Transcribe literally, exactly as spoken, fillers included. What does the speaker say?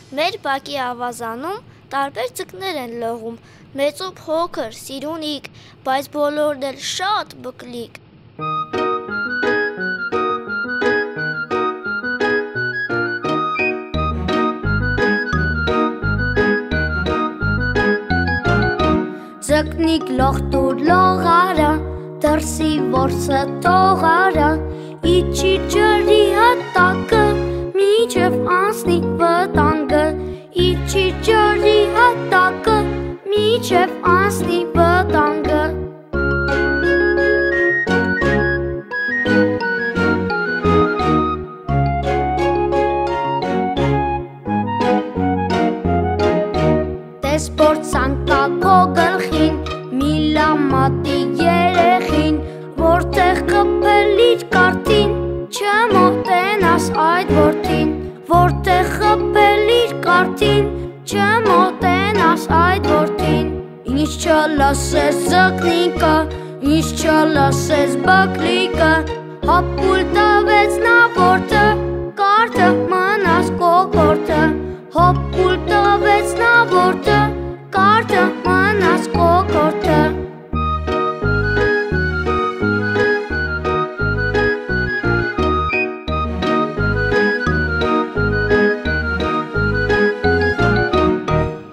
Մեր բակի ավազանում տարբեր ձկներ են լողում, մեծ ու փոքր, սիրունիկ, բայց բոլորն էլ շատ բկլիկ։ Ձկնիկ լողտուր լողարա, դրսի որսը տողարա, իջի ջրի հատակը, միջև անցնի վտանգը, իջի ջրի հատակը, միջև անցնի վտանգը։ Տես փորձան կա քո գլխին, մի լամատի երեխին, որտեղ խփել իր կարտին, չմոտենաս այդ որդին, որտեղ խփել իր կարտին, չմոտենաս այդ որդին։ Ինչ չլասես ձկնիկը, ինչ չլասես բկլիկը, հապուլ տվեց նա որդը, կարտը մնաց կոկորդը, հապուլ տվեց նա որդը, կարտը մնաց կոկորդը։